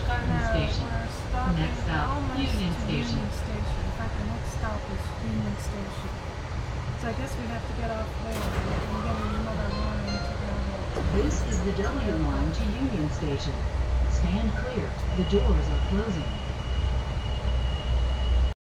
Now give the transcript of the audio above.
Garden No, Station. we're stopping Next stop, almost Union to Station. Union Station. In fact, the next stop is Union Station. So I guess we have to get off there and get on another line to go to This is the W line to Union Station. Stand clear. The doors are closing.